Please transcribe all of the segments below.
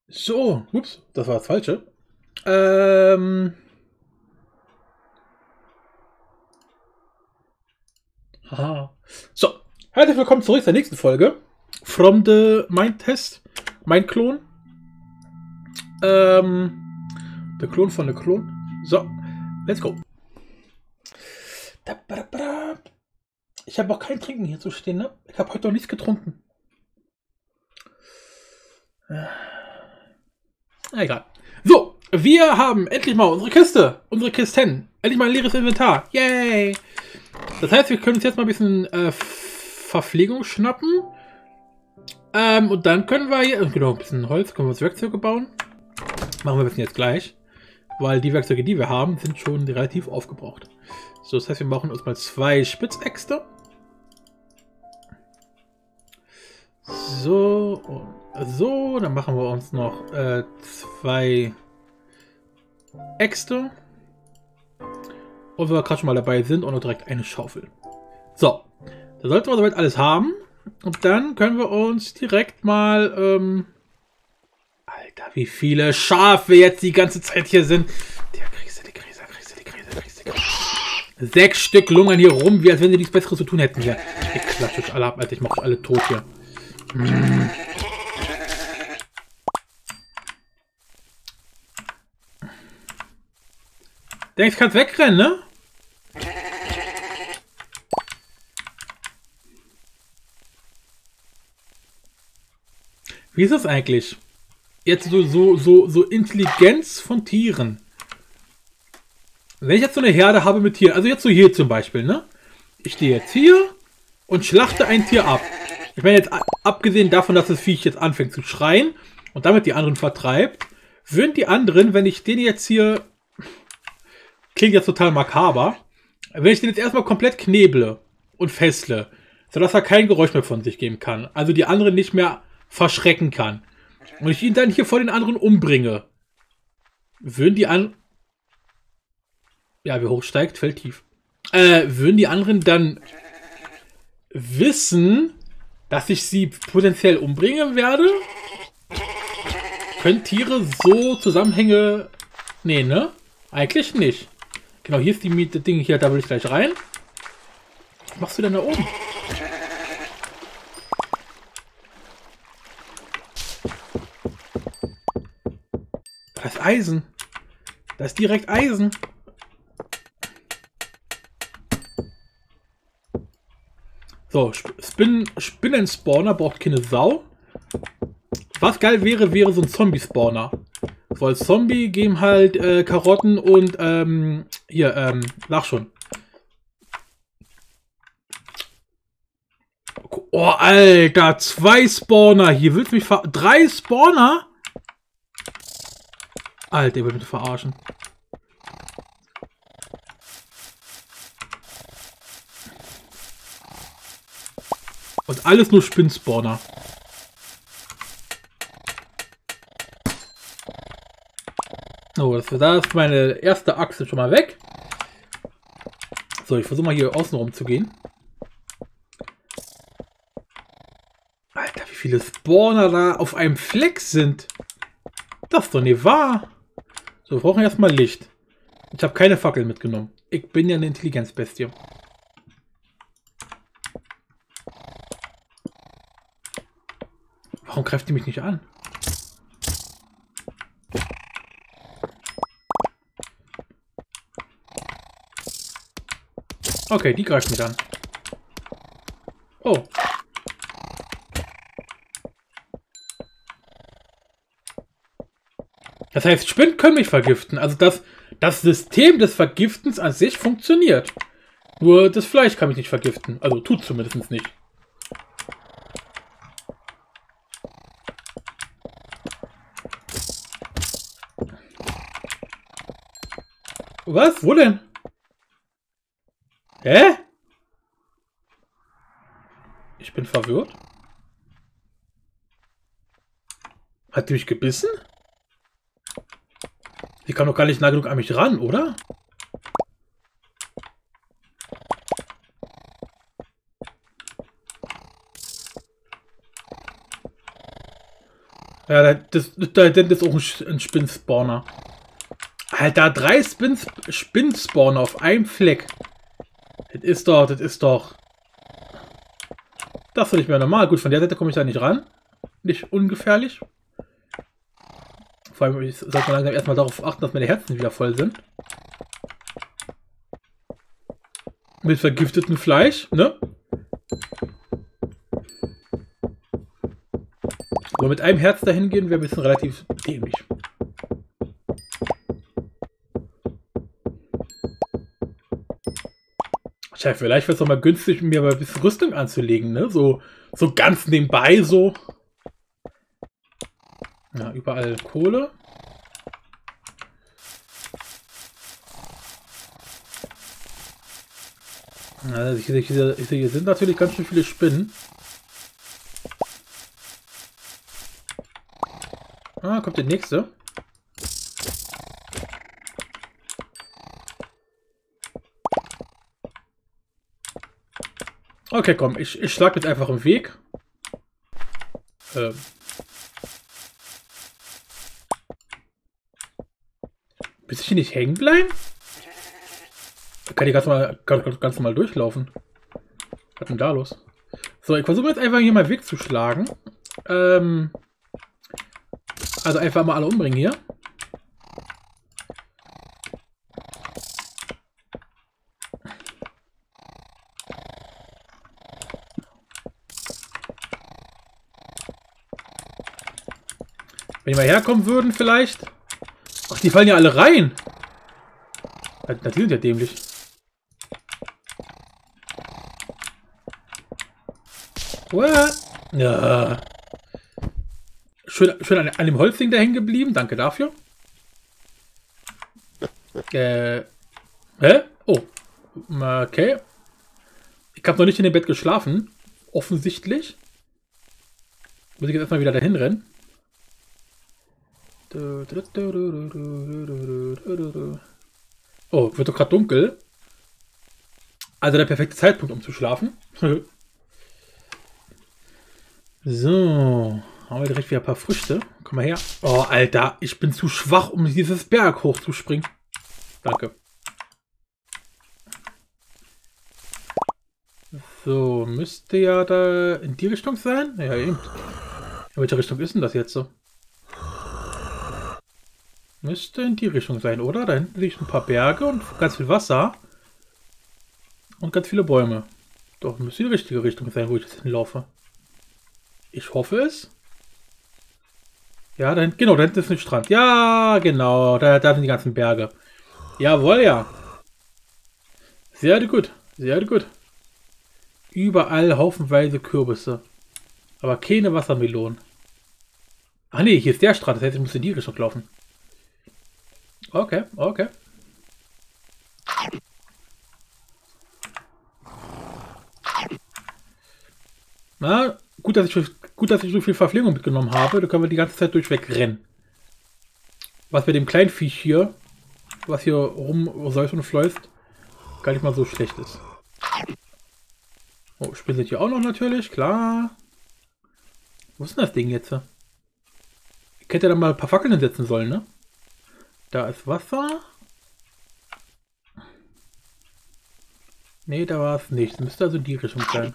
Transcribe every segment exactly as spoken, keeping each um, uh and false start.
So, ups, das war das Falsche. Ähm. Haha. So, herzlich willkommen zurück zur nächsten Folge. From the Mind Test. Mein Klon. Ähm. Der Klon von der Klon. So, let's go. Ich habe auch kein Trinken hier zu stehen, ne? Ich habe heute noch nichts getrunken. Egal. So, wir haben endlich mal unsere Kiste. Unsere Kisten. Endlich mal ein leeres Inventar. Yay! Das heißt, wir können uns jetzt mal ein bisschen äh, Verpflegung schnappen. Ähm, und dann können wir hier, genau, ein bisschen Holz, können wir uns Werkzeuge bauen. Machen wir das jetzt gleich. Weil die Werkzeuge, die wir haben, sind schon relativ aufgebraucht. So, das heißt, wir machen uns mal zwei Spitzäxte. So, und so, dann machen wir uns noch äh, zwei Äxte. Und wenn wir gerade schon mal dabei sind, auch noch direkt eine Schaufel. So, da sollten wir soweit alles haben. Und dann können wir uns direkt mal... Ähm Alter, wie viele Schafe jetzt die ganze Zeit hier sind. Die Krise, die Krise, die Krise, die Krise, die Krise, die Krise. Sechs Stück lungern hier rum, wie als wenn sie nichts Besseres zu tun hätten hier. Ich klatsche euch alle ab, Alter. Ich mache euch alle tot hier. Hm. Denkst, du kannst wegrennen, ne? Wie ist das eigentlich? Jetzt so, so, so, so Intelligenz von Tieren. Wenn ich jetzt so eine Herde habe mit Tieren, also jetzt so hier zum Beispiel, ne? Ich stehe jetzt hier und schlachte ein Tier ab. Ich meine jetzt, abgesehen davon, dass das Viech jetzt anfängt zu schreien und damit die anderen vertreibt, würden die anderen, wenn ich den jetzt hier, klingt jetzt total makaber, wenn ich den jetzt erstmal komplett kneble und fessle, sodass er kein Geräusch mehr von sich geben kann, also die anderen nicht mehr verschrecken kann, und ich ihn dann hier vor den anderen umbringe, würden die an... Ja, wer hochsteigt, fällt tief. Äh, würden die anderen dann wissen, dass ich sie potenziell umbringen werde? Können Tiere so Zusammenhänge... Nee, ne? Eigentlich nicht. Genau, hier ist die Miete Ding hier, da will ich gleich rein. Was machst du denn da oben? Da ist Eisen. Da ist direkt Eisen. So, Spin Spinnen-Spawner braucht keine Sau. Was geil wäre, wäre so ein Zombie-Spawner. So, als Zombie geben halt äh, Karotten und, ähm, hier, ähm, lach schon. Oh, Alter, zwei Spawner hier. Willst du mich ver... Drei Spawner? Alter, ihr wollt mich verarschen. Und alles nur Spinnspawner. So, das, da ist meine erste Achse schon mal weg. So, ich versuche mal hier außen rum zu gehen. Alter, wie viele Spawner da auf einem Fleck sind. Das ist doch nicht wahr. So, wir brauchen erstmal Licht. Ich habe keine Fackel mitgenommen. Ich bin ja eine Intelligenzbestie. Warum greift die mich nicht an? Okay, die greift mich an. Oh. Das heißt, Spinnen können mich vergiften. Also das, das System des Vergiftens an sich funktioniert. Nur das Fleisch kann mich nicht vergiften. Also tut zumindest nicht. Was? Wo denn? Hä? Ich bin verwirrt. Hat die mich gebissen? Die kann doch gar nicht nah genug an mich ran, oder? Ja, das, das, das ist auch ein, ein Spinnspawner. Alter, drei Spins, Spinnspawner auf einem Fleck. Das ist doch, das ist doch... Das ist doch nicht mehr normal. Gut, von der Seite komme ich da nicht ran. Nicht ungefährlich. Vor allem ich, sollte man langsam erstmal darauf achten, dass meine Herzen wieder voll sind. Mit vergiftetem Fleisch, ne? Aber mit einem Herz dahin gehen wäre ein bisschen relativ dämlich. Tja, vielleicht wäre es doch mal günstig, mir mal ein bisschen Rüstung anzulegen, ne? So, so ganz nebenbei, so. Ja, überall Kohle. Ja, ich sehe, hier sind natürlich ganz schön viele Spinnen. Ah, kommt der nächste. Okay, komm, ich, ich schlag jetzt einfach im Weg. Ähm. Bis ich hier nicht hängen bleiben? Kann ich ganz mal, ganz, ganz normal durchlaufen. Was ist denn da los? So, ich versuche jetzt einfach hier mal Weg zu schlagen. Ähm. Also einfach mal alle umbringen hier. Wenn die mal herkommen würden vielleicht. Ach, die fallen ja alle rein. Das sind ja dämlich. What? Ja. Schön, schön an, an dem Holzding da hängen geblieben. Danke dafür. Äh. Hä? Oh. Okay. Ich habe noch nicht in dem Bett geschlafen. Offensichtlich. Muss ich jetzt erstmal wieder dahin rennen. Oh, wird doch gerade dunkel. Also der perfekte Zeitpunkt, um zu schlafen. So. Haben wir direkt wieder ein paar Früchte. Komm mal her. Oh, Alter. Ich bin zu schwach, um dieses Berg hochzuspringen. Danke. So, müsste ja da in die Richtung sein? Ja, eben. In welche Richtung ist denn das jetzt so? Müsste in die Richtung sein, oder? Da hinten liegen ein paar Berge und ganz viel Wasser. Und ganz viele Bäume. Doch, müsste die richtige Richtung sein, wo ich jetzt hinlaufe. Ich hoffe es. Ja, da hinten, genau, da hinten ist ein Strand. Ja, genau, da, da sind die ganzen Berge. Jawohl, ja. Sehr gut, sehr gut. Überall haufenweise Kürbisse. Aber keine Wassermelonen. Ach nee, hier ist der Strand, das heißt, ich muss in die Richtung laufen. Okay, okay. Na, gut, dass ich, gut, dass ich so viel Verpflegung mitgenommen habe. Da können wir die ganze Zeit durchweg rennen. Was mit dem kleinen Viech hier, was hier rumsäuft und fläuft, gar nicht mal so schlecht ist. Oh, Spinnen sind hier auch noch natürlich, klar. Wo ist denn das Ding jetzt? Ich hätte da mal ein paar Fackeln hinsetzen sollen, ne? Da ist Wasser. Ne, da war es nicht. Müsste also in die Richtung sein.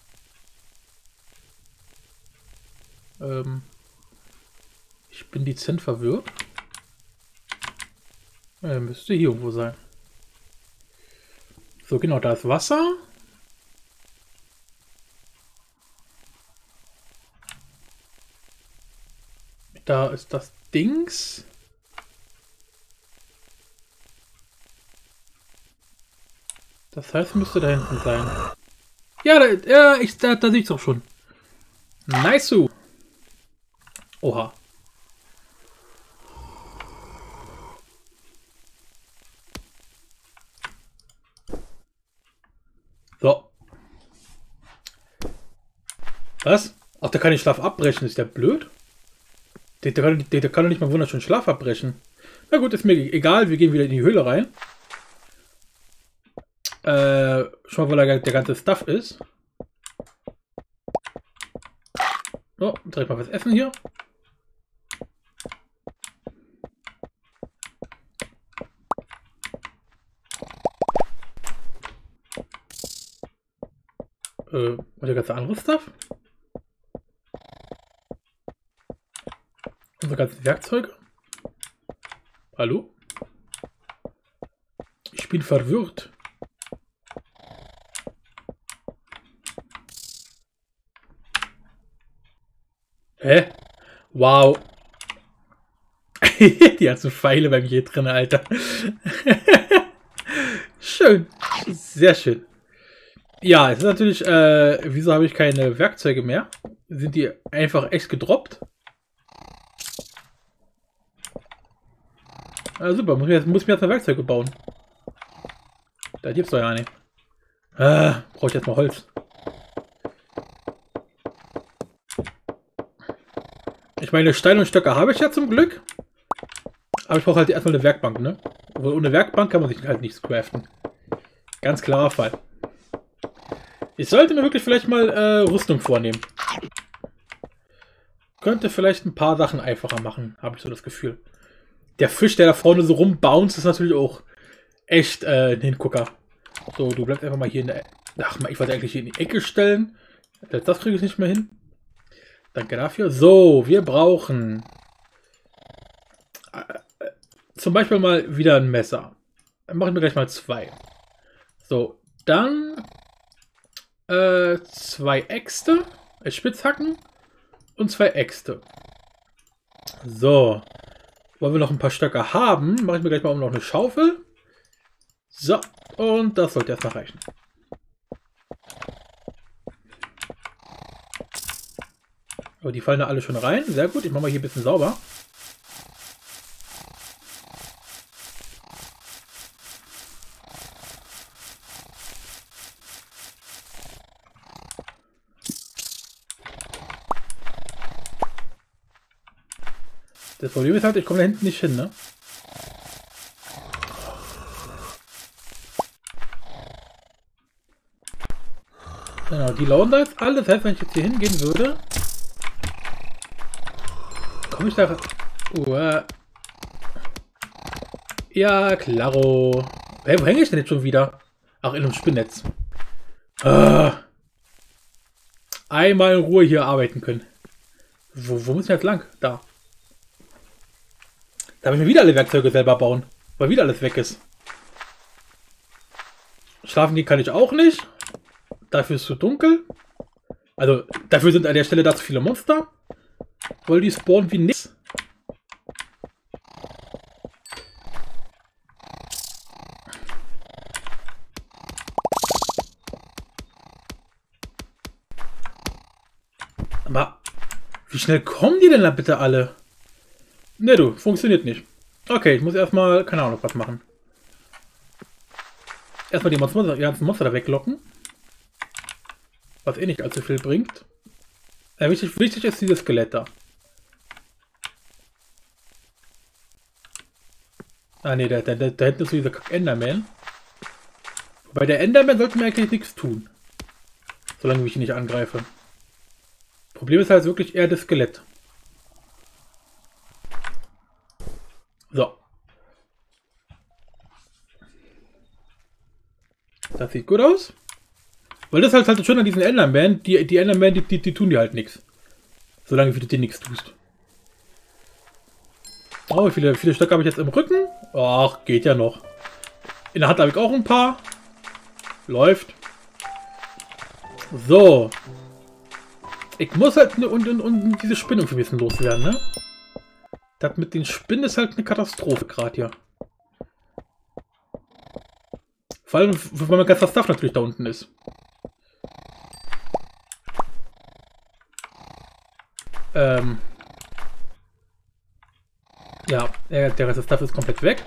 Ähm, ich bin dezent verwirrt. Ja, müsste hier irgendwo sein. So, genau, da ist Wasser. Da ist das Dings. Das heißt, müsste da hinten sein. Ja, da, ja ich, da, da sehe ich es auch schon. Nice. Oha. So. Was? Ach, der kann den Schlaf abbrechen. Ist der blöd? Der, der, kann, der, der kann doch nicht mal wunderschön Schlaf abbrechen. Na gut, ist mir egal. Wir gehen wieder in die Höhle rein. Äh, schon mal, weil da der ganze Stuff ist. So, direkt mal was essen hier. Äh, und der ganze andere Stuff? Unsere ganzen Werkzeuge? Hallo? Ich bin verwirrt. Hä? Wow. Die ganzen Pfeile bei mir hier drin, Alter. Schön. Sehr schön. Ja, es ist natürlich, äh, wieso habe ich keine Werkzeuge mehr? Sind die einfach echt gedroppt? Ah, super, muss ich, jetzt, muss ich mir jetzt mal Werkzeuge bauen. Da gibt's doch ja nicht. Ah, brauche ich jetzt mal Holz. Ich meine, Steine und Stöcke habe ich ja zum Glück. Aber ich brauche halt erstmal eine Werkbank, ne? Obwohl ohne Werkbank kann man sich halt nichts craften. Ganz klarer Fall. Ich sollte mir wirklich vielleicht mal äh, Rüstung vornehmen. Könnte vielleicht ein paar Sachen einfacher machen, habe ich so das Gefühl. Der Fisch, der da vorne so rumbounced, ist natürlich auch echt äh, ein Hingucker. So, du bleibst einfach mal hier in der... Ach, ich wollte eigentlich hier in die Ecke stellen. Das kriege ich nicht mehr hin. Danke dafür. So, wir brauchen... Äh, zum Beispiel mal wieder ein Messer. Dann machen wir gleich mal zwei. So, dann... Äh, zwei Äxte. Äh, Spitzhacken. Und zwei Äxte. So. Wollen wir noch ein paar Stöcke haben, mache ich mir gleich mal noch eine Schaufel. So, und das sollte erstmal reichen. Aber die fallen da alle schon rein. Sehr gut, ich mache mal hier ein bisschen sauber. Das Problem ist halt, ich komme da hinten nicht hin, ne? Genau, die lauern da jetzt alle. Das heißt, wenn ich jetzt hier hingehen würde, komme ich da... Uh, ja, klaro. Hey, wo hänge ich denn jetzt schon wieder? Ach, in einem Spinnnetz. Ah. Einmal in Ruhe hier arbeiten können. Wo, wo muss ich jetzt lang? Da. Da habe ich mir wieder alle Werkzeuge selber bauen, weil wieder alles weg ist. Schlafen gehen kann ich auch nicht. Dafür ist es zu dunkel. Also, dafür sind an der Stelle da zu viele Monster. Weil die spawnen wie nix. Aber, wie schnell kommen die denn da bitte alle? Ne, du, funktioniert nicht. Okay, ich muss erstmal, keine Ahnung, was machen. Erstmal die, Monster, die ganzen Monster da weglocken. Was eh nicht allzu viel bringt. Ja, wichtig, wichtig ist dieses Skelett da. Ah ne, da, da, da hinten ist so dieser Enderman. Wobei der Enderman sollte mir eigentlich nichts tun. Solange ich ihn nicht angreife. Problem ist halt wirklich eher das Skelett. So. Das sieht gut aus. Weil das ist halt schön an diesen Enderman. Die, die Enderman, die, die, die tun dir halt nichts. Solange du dir nichts tust. Oh, wie viele, viele Stöcke habe ich jetzt im Rücken? Ach, geht ja noch. In der Hand habe ich auch ein paar. Läuft. So. Ich muss halt und, und, und diese Spinnen für ein bisschen loswerden, ne? Das mit den Spinnen ist halt eine Katastrophe gerade hier. Vor allem, weil mein ganzer Stuff natürlich da unten ist. Ähm. Ja, der, der Rest des Stuff ist komplett weg.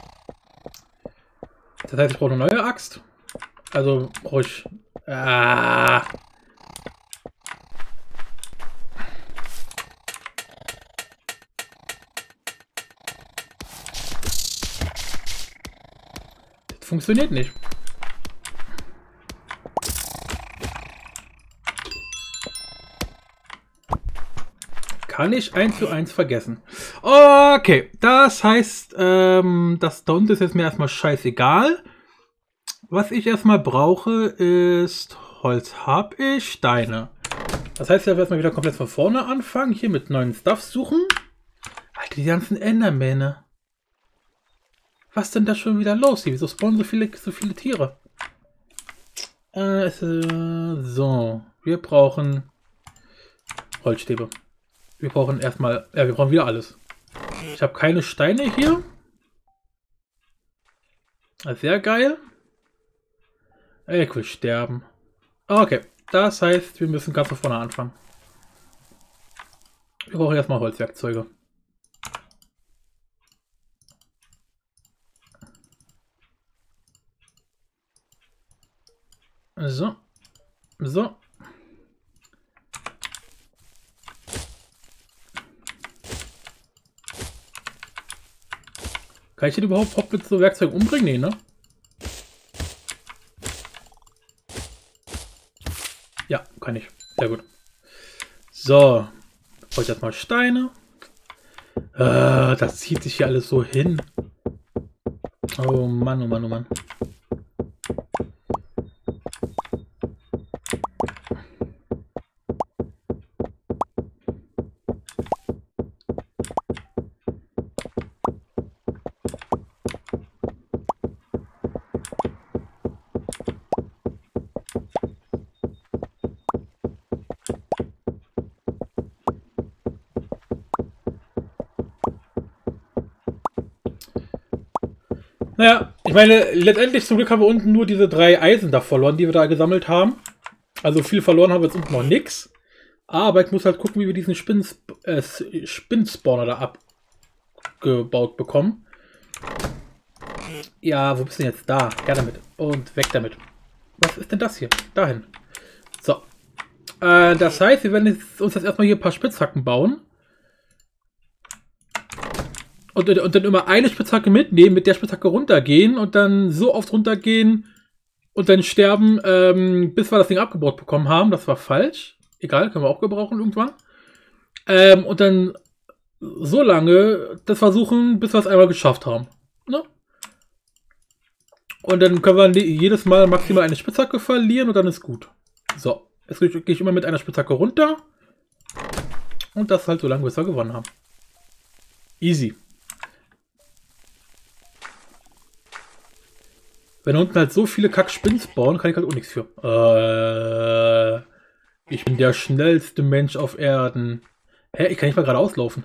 Das heißt, ich brauche eine neue Axt. Also brauche ich... Ah. Das funktioniert nicht. Kann ich eins zu eins vergessen. Okay, das heißt, ähm, das da unten ist jetzt mir erstmal scheißegal. Was ich erstmal brauche, ist Holz habe ich, Steine. Das heißt, wir werden mal wieder komplett von vorne anfangen. Hier mit neuen Stuff suchen. Alter, die ganzen Endermähne. Was denn da schon wieder los hier? Wieso spawnen so viele, so viele Tiere? Äh, so. Wir brauchen Holzstäbe. Wir brauchen erstmal... Ja, wir brauchen wieder alles. Ich habe keine Steine hier. Sehr geil. Ich will sterben. Okay. Das heißt, wir müssen ganz von vorne anfangen. Wir brauchen erstmal Holzwerkzeuge. So. So. Kann ich den überhaupt mit so Werkzeugen umbringen? Nee, ne? Ja, kann ich. Sehr gut. So. Brauche ich erstmal Steine. Äh, das zieht sich hier alles so hin. Oh Mann, oh Mann, oh Mann. Naja, ich meine, letztendlich zum Glück haben wir unten nur diese drei Eisen da verloren, die wir da gesammelt haben. Also viel verloren haben wir jetzt unten noch nichts. Aber ich muss halt gucken, wie wir diesen Spinns äh, Spinnspawner da abgebaut bekommen. Ja, wo bist du denn jetzt? Da. Ja, damit. Und weg damit. Was ist denn das hier? Dahin. So. Äh, das heißt, wir werden jetzt uns jetzt erstmal hier ein paar Spitzhacken bauen. Und, und dann immer eine Spitzhacke mitnehmen, mit der Spitzhacke runtergehen und dann so oft runtergehen und dann sterben, ähm, bis wir das Ding abgebaut bekommen haben. Das war falsch. Egal, können wir auch gebrauchen irgendwann. Ähm, und dann so lange das versuchen, bis wir es einmal geschafft haben. Ne? Und dann können wir jedes Mal maximal eine Spitzhacke verlieren und dann ist gut. So, jetzt gehe ich immer mit einer Spitzhacke runter. Und das halt so lange, bis wir gewonnen haben. Easy. Wenn unten halt so viele Kack-Spinnen spawnen, kann ich halt auch nichts für. Äh, ich bin der schnellste Mensch auf Erden. Hä, ich kann nicht mal gerade auslaufen.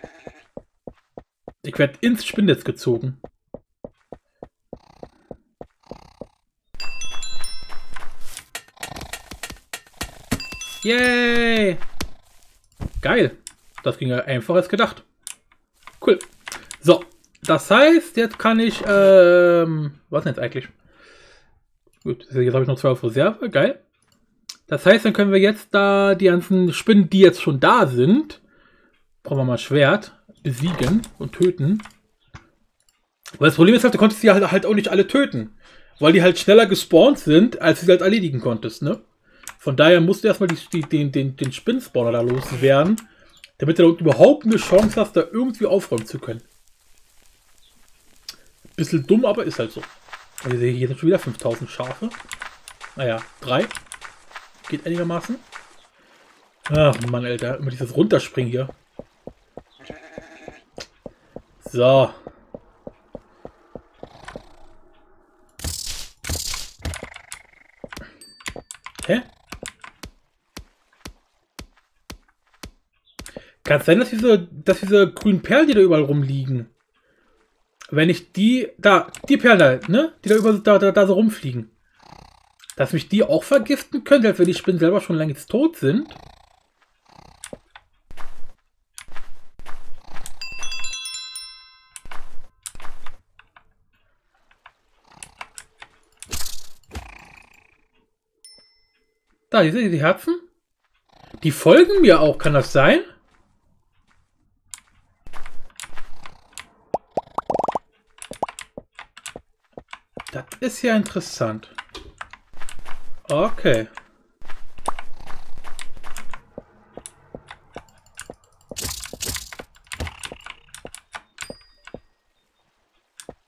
Ich werde ins Spinnnetz gezogen. Yay! Geil. Das ging ja einfacher als gedacht. Cool. So. Das heißt, jetzt kann ich, ähm, was denn jetzt eigentlich? Gut, jetzt habe ich noch zwei auf Reserve, geil. Das heißt, dann können wir jetzt da die ganzen Spinnen, die jetzt schon da sind, brauchen wir mal Schwert, besiegen und töten. Weil das Problem ist halt, du konntest die halt, halt auch nicht alle töten. Weil die halt schneller gespawnt sind, als du sie halt erledigen konntest, ne? Von daher musst du erstmal die, die, den, den, den Spinnspawner da loswerden, damit du da überhaupt eine Chance hast, da irgendwie aufräumen zu können. Bisschen dumm, aber ist halt so. Ich sehe hier sind schon wieder fünftausend Schafe. Naja, drei. Geht einigermaßen. Ach Mann, Alter. Immer dieses Runterspringen hier. So. Hä? Kann es sein, dass diese, dass diese grünen Perlen, die da überall rumliegen, wenn ich die, da, die Perlen da, ne, die da über, da, da, da so rumfliegen, dass mich die auch vergiften könnte, als wenn die Spinnen selber schon längst tot sind? Da, ihr seht die Herzen? Die folgen mir auch, kann das sein? Das ist ja interessant. Okay.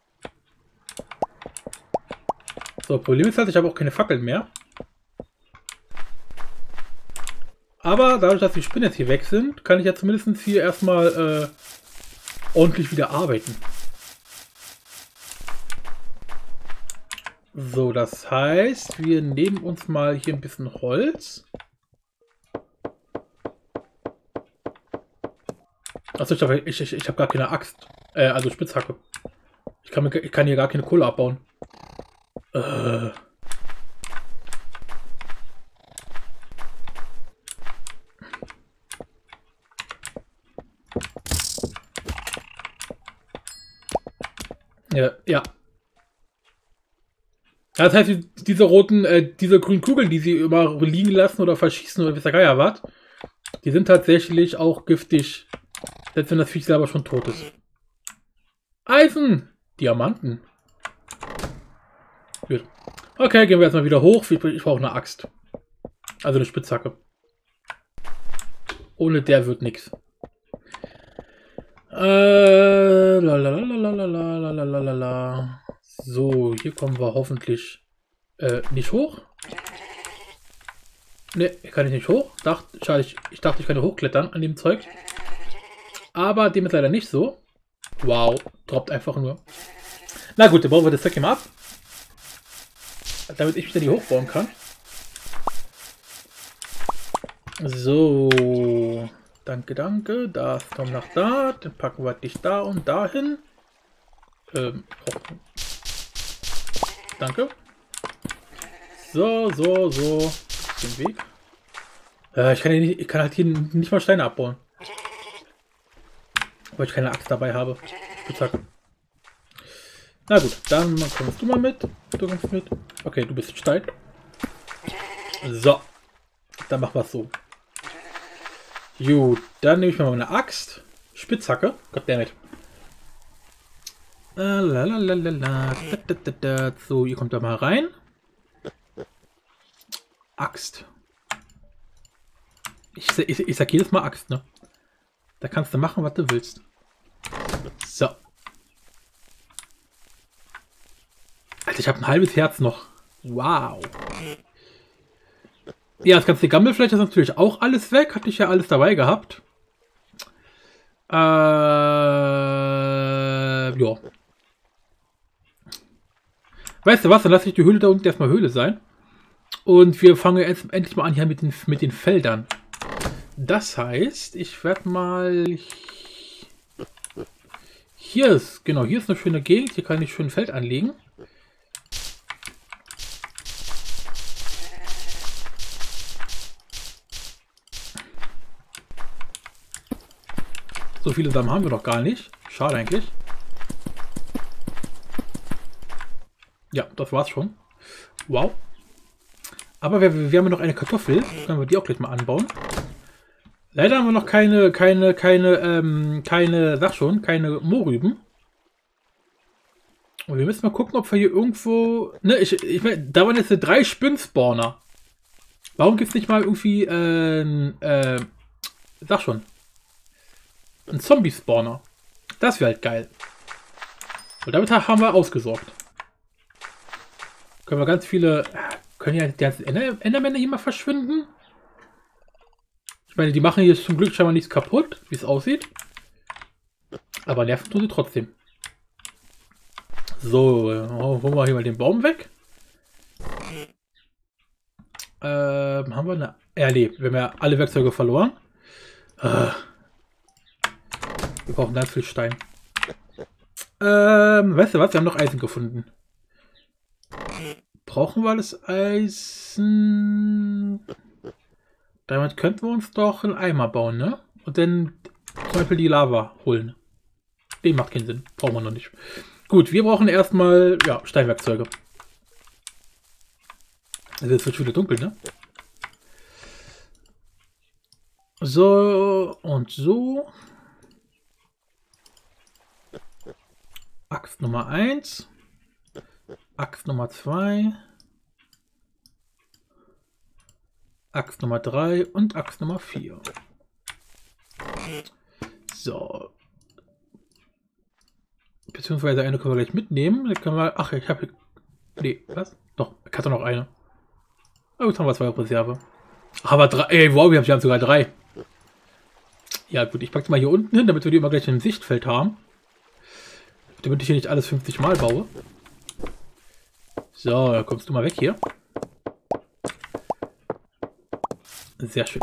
So, Problem ist halt, ich habe auch keine Fackeln mehr. Aber dadurch, dass die Spinnen jetzt hier weg sind, kann ich ja zumindest hier erstmal äh, ordentlich wieder arbeiten. So, das heißt, wir nehmen uns mal hier ein bisschen Holz. Achso, ich habe ich, ich, ich hab gar keine Axt. Äh, also Spitzhacke. Ich kann, ich kann hier gar keine Kohle abbauen. Äh. Ja, ja. Das heißt, diese roten, äh, diese grünen Kugeln, die sie immer liegen lassen oder verschießen oder wie der Geier was, die sind tatsächlich auch giftig, selbst wenn das Viech selber schon tot ist. Eisen! Diamanten. Gut. Okay, gehen wir jetzt mal wieder hoch. Ich, ich brauche eine Axt. Also eine Spitzhacke. Ohne der wird nichts. Äh, lalalalalalalalalala. So, hier kommen wir hoffentlich äh, nicht hoch. Ne, hier kann ich nicht hoch. Dacht, schade, ich, ich dachte, ich kann hochklettern an dem Zeug. Aber dem ist leider nicht so. Wow, droppt einfach nur. Na gut, dann bauen wir das Zeug mal ab. Damit ich wieder die hochbauen kann. So. Danke, danke. Das kommt nach da. Dann packen wir dich da und dahin. Ähm, oh. Danke. So, so, so. Den Weg. Äh, ich, kann hier nicht, ich kann halt hier nicht mal Steine abbauen. Weil ich keine Axt dabei habe. Zack. Na gut, dann kommst du mal mit. Du kommst mit. Okay, du bist steil. So. Dann machen wir es so. Gut, dann nehme ich mal meine Axt. Spitzhacke. Goddammit. So, ihr kommt da mal rein. Axt. Ich, ich, ich sag jedes Mal Axt, ne? Da kannst du machen, was du willst. So. Alter, ich habe ein halbes Herz noch. Wow. Ja, das ganze Gammelfleisch ist natürlich auch alles weg. Hatte ich ja alles dabei gehabt. Äh, ja. Weißt du was, dann lasse ich die Höhle da unten erstmal Höhle sein. Und wir fangen jetzt endlich mal an hier mit den, mit den Feldern. Das heißt, ich werde mal... Hier ist, genau, hier ist eine schöne Gegend. Hier kann ich schön ein Feld anlegen. So viele Samen haben wir doch gar nicht. Schade eigentlich. Ja, das war's schon. Wow. Aber wir, wir haben noch eine Kartoffel. Können wir die auch gleich mal anbauen. Leider haben wir noch keine, keine, keine, ähm, keine, sag schon, keine Mohrrüben. Und wir müssen mal gucken, ob wir hier irgendwo... Ne, ich, ich meine, da waren jetzt drei Spinnspawner. Warum gibt es nicht mal irgendwie, äh, äh, sag schon, ein Zombie-Spawner? Das wäre halt geil. Und damit haben wir ausgesorgt. Können wir ganz viele... Können ja die ganzen Ender Endermänner hier mal verschwinden? Ich meine, die machen hier zum Glück scheinbar nichts kaputt, wie es aussieht. Aber nerven tun sie trotzdem. So, holen wir hier mal den Baum weg. Ähm, haben wir eine... Ja, nee, wir haben ja alle Werkzeuge verloren. Äh, wir brauchen ganz viel Stein. Ähm, weißt du was? Wir haben noch Eisen gefunden. Brauchen wir das Eisen? Damit könnten wir uns doch einen Eimer bauen, ne? Und dann zum Beispiel die Lava holen. Den macht keinen Sinn. Brauchen wir noch nicht. Gut, wir brauchen erstmal, ja, Steinwerkzeuge. Also jetzt wird schon wieder dunkel, ne? So und so. Axt Nummer eins. Axt Nummer zwei. Axt Nummer drei und Axt Nummer vier. So. Beziehungsweise eine können wir gleich mitnehmen. Dann können wir. Ach, ich habe. Nee, was? Doch, ich hatte noch eine. Aber jetzt haben wir zwei auf Reserve. Aber drei, ey, wow, wir haben sogar drei. Ja gut, ich packe mal hier unten hin, damit wir die immer gleich im Sichtfeld haben. Damit ich hier nicht alles fünfzig Mal baue. So, da kommst du mal weg hier. Sehr schön.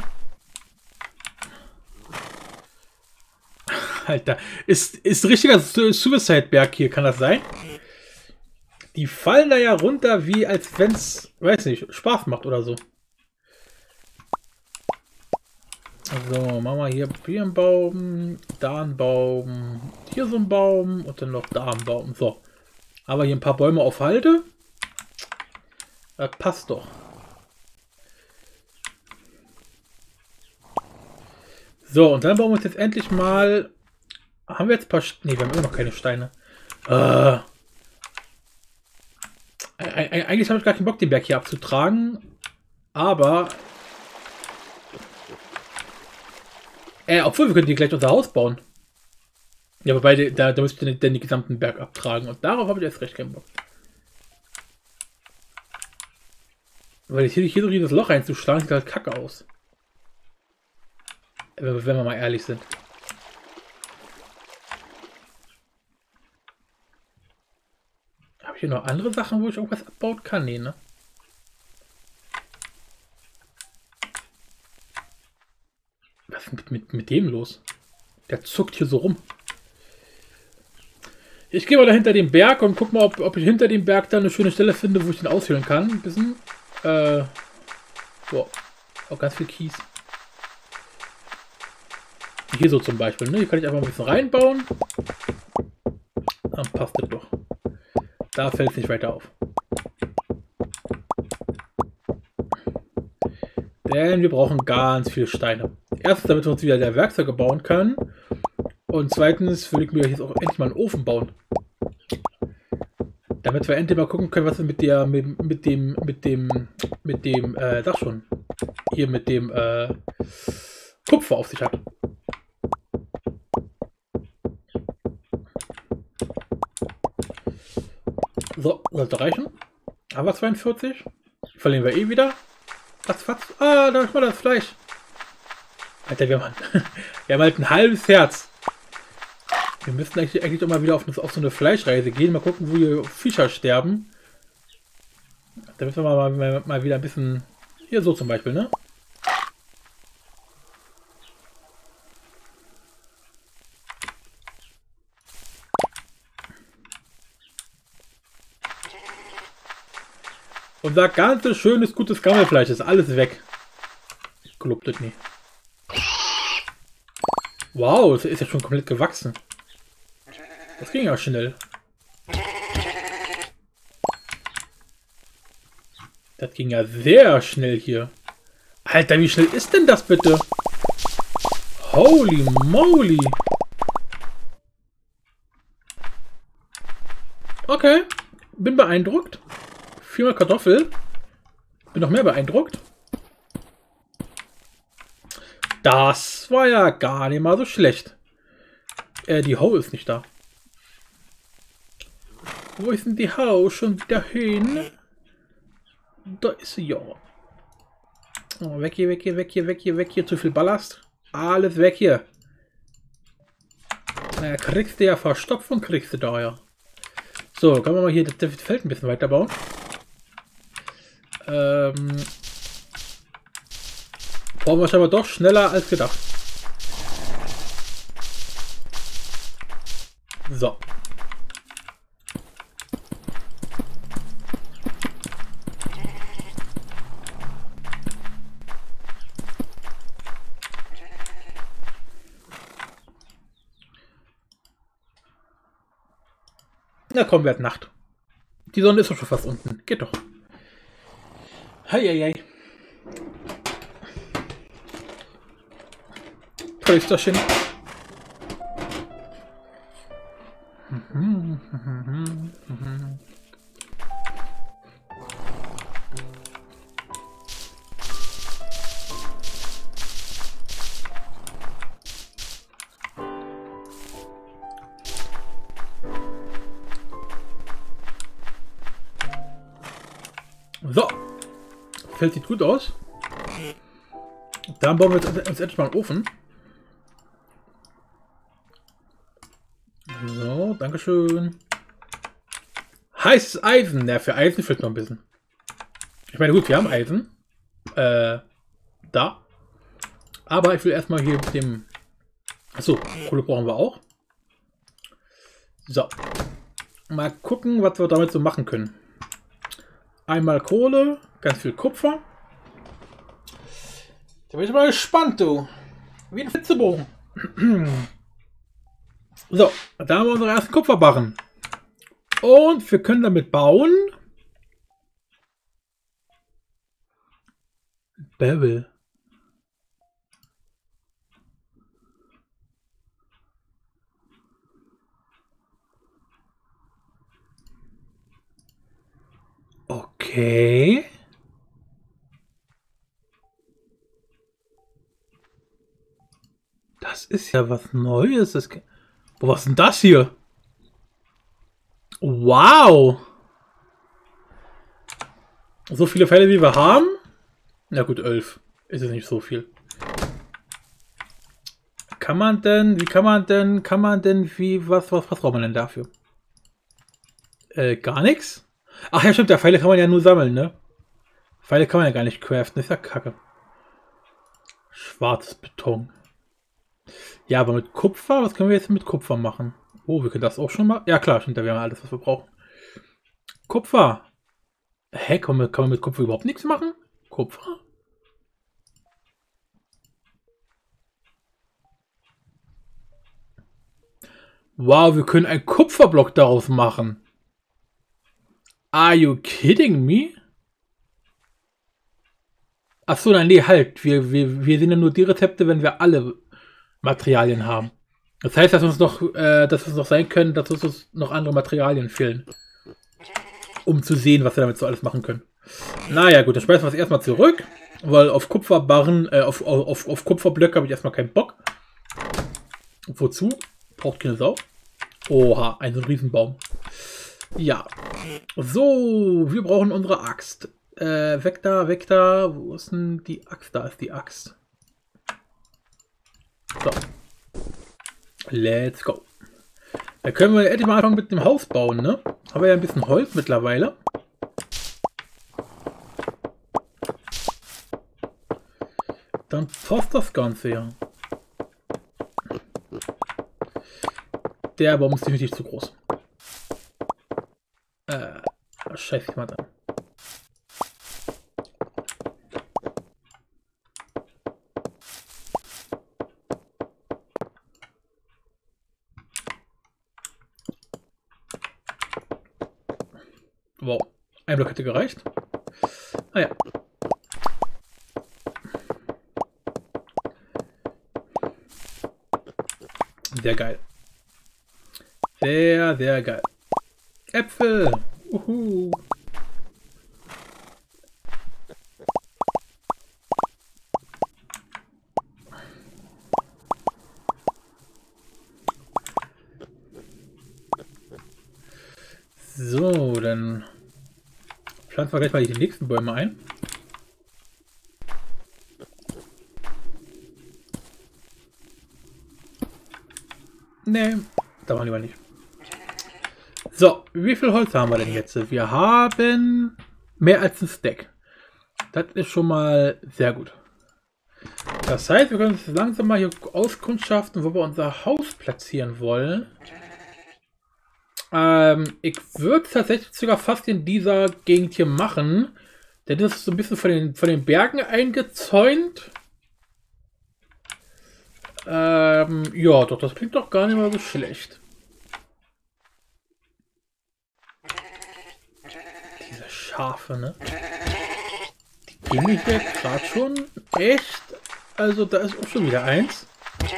Alter, ist, ist richtiger Suicide-Berg hier, kann das sein? Die fallen da ja runter, wie als wenn es, weiß nicht, Spaß macht oder so. So, machen wir hier, hier einen Baum, da einen Baum, hier so ein Baum und dann noch da ein Baum. So, aber hier ein paar Bäume auf Halde. Das passt doch. So, und dann bauen wir uns jetzt endlich mal... Haben wir jetzt ein paar... Ne, wir haben immer noch keine Steine. Äh, eigentlich habe ich gar keinen Bock, den Berg hier abzutragen. Aber... Äh, obwohl, wir können hier gleich unser Haus bauen. Ja, wobei, da, da müsst ihr dann den gesamten Berg abtragen. Und darauf habe ich jetzt recht keinen Bock. Weil hier, hier so dieses Loch reinzuschlagen, sieht halt kacke aus. Wenn wir mal ehrlich sind. Habe ich hier noch andere Sachen, wo ich irgendwas abbauen kann? Nee, ne? Was ist mit, mit, mit dem los? Der zuckt hier so rum. Ich gehe mal da hinter dem Berg und guck mal, ob, ob ich hinter dem Berg da eine schöne Stelle finde, wo ich den aushöhlen kann. Ein bisschen. Äh. Boah. Auch ganz viel Kies. Hier so zum Beispiel, ne? Hier kann ich einfach ein bisschen reinbauen. Dann passt das doch. Da fällt es nicht weiter auf. Denn wir brauchen ganz viele Steine. Erstens, damit wir uns wieder der Werkzeuge bauen können. Und zweitens will ich mir jetzt auch endlich mal einen Ofen bauen. Damit wir endlich mal gucken können, was wir mit der, mit, mit dem, mit dem, mit dem, äh, sag schon, hier mit dem, äh, Kupfer auf sich hat. So, sollte reichen. Aber zweiundvierzig. Verlieren wir eh wieder. Was, was? Ah, da ist mal das Fleisch. Alter, wir haben, wir haben halt ein halbes Herz. Wir müssten eigentlich, eigentlich auch mal wieder auf, auf so eine Fleischreise gehen. Mal gucken, wo hier Fischer sterben. Da müssen wir mal, mal, mal wieder ein bisschen... Hier so zum Beispiel, ne? Unser ganzes schönes, gutes Gammelfleisch ist alles weg. Ich glaub das nicht. Wow, das ist ja schon komplett gewachsen. Das ging ja schnell. Das ging ja sehr schnell hier. Alter, wie schnell ist denn das bitte? Holy moly. Okay, bin beeindruckt. Viermal Kartoffel. Bin noch mehr beeindruckt. Das war ja gar nicht mal so schlecht. Äh, die Ho ist nicht da. Wo ist denn die Ho schon wieder hin? Da ist sie ja. Oh, weg hier, weg hier, weg hier, weg hier, weg hier. Zu viel Ballast. Alles weg hier. Na, kriegst du ja Verstopfung, kriegst du da ja. So, können wir mal hier das Feld ein bisschen weiterbauen. Ähm, brauchen wir aber doch schneller als gedacht. So. Na komm, wird Nacht. Die Sonne ist doch schon fast unten. Geht doch. Heieiei. Prösterchen. So. Feld sieht gut aus. Dann bauen wir uns, uns endlich mal einen Ofen. So, dankeschön. Heißes Eisen. Ja, für Eisen fehlt noch ein bisschen. Ich meine, gut, wir haben Eisen. Äh, da. Aber ich will erstmal hier mit dem... Achso, Kohle brauchen wir auch. So. Mal gucken, was wir damit so machen können. Einmal Kohle, ganz viel Kupfer. Da bin ich mal gespannt, du. Wie ein Flitzebogen. So, da haben wir unsere ersten Kupferbarren. Und wir können damit bauen. Barrel. Okay. Das ist ja was Neues. Das... Oh, was ist denn das hier? Wow. So viele Fälle, wie wir haben? Na gut, elf. Ist es nicht so viel. Kann man denn, wie kann man denn, kann man denn, wie, was, was, was braucht man denn dafür? Äh, gar nichts? Ach ja, stimmt, der Pfeile kann man ja nur sammeln, ne? Pfeile kann man ja gar nicht craften, das ist ja kacke. Schwarzes Beton. Ja, aber mit Kupfer, was können wir jetzt mit Kupfer machen? Oh, wir können das auch schon mal. Ja klar, stimmt, da wäre alles, was wir brauchen. Kupfer. Hä, kann man, kann man mit Kupfer überhaupt nichts machen? Kupfer? Wow, wir können einen Kupferblock daraus machen. Are you kidding me? Achso, nein, nee, halt. Wir, wir, wir sehen ja nur die Rezepte, wenn wir alle Materialien haben. Das heißt, dass uns noch, äh, dass es noch sein können, dass uns noch andere Materialien fehlen. Um zu sehen, was wir damit so alles machen können. Naja, gut, dann schmeißen wir es erstmal zurück. Weil auf Kupferbarren, äh, auf, auf, auf Kupferblöcke habe ich erstmal keinen Bock. Wozu? Braucht keine Sau. Oha, ein so ein Riesenbaum. Ja. So, wir brauchen unsere Axt. Äh, weg da, weg da. Wo ist denn die Axt? Da ist die Axt. So. Let's go. Da können wir endlich mal anfangen mit dem Haus bauen, ne? Haben wir ja ein bisschen Holz mittlerweile. Dann passt das Ganze ja. Der Baum ist definitiv zu groß. Äh, scheiße ich mal da. Wow, ein Block hätte gereicht. Ah ja. Sehr geil. Sehr, sehr geil. Äpfel. Uhu. So, dann pflanzen wir gleich mal die nächsten Bäume ein. Nee, da waren lieber nicht. So, wie viel Holz haben wir denn jetzt? Wir haben mehr als ein Stack. Das ist schon mal sehr gut. Das heißt, wir können uns langsam mal hier auskundschaften, wo wir unser Haus platzieren wollen. Ähm, ich würde tatsächlich sogar fast in dieser Gegend hier machen. Denn das ist so ein bisschen von den, von den Bergen eingezäunt. Ähm, ja, doch, das klingt doch gar nicht mal so schlecht. Diese Schafe, ne? Die gehen mir hier gerade schon echt. Also, da ist auch schon wieder eins.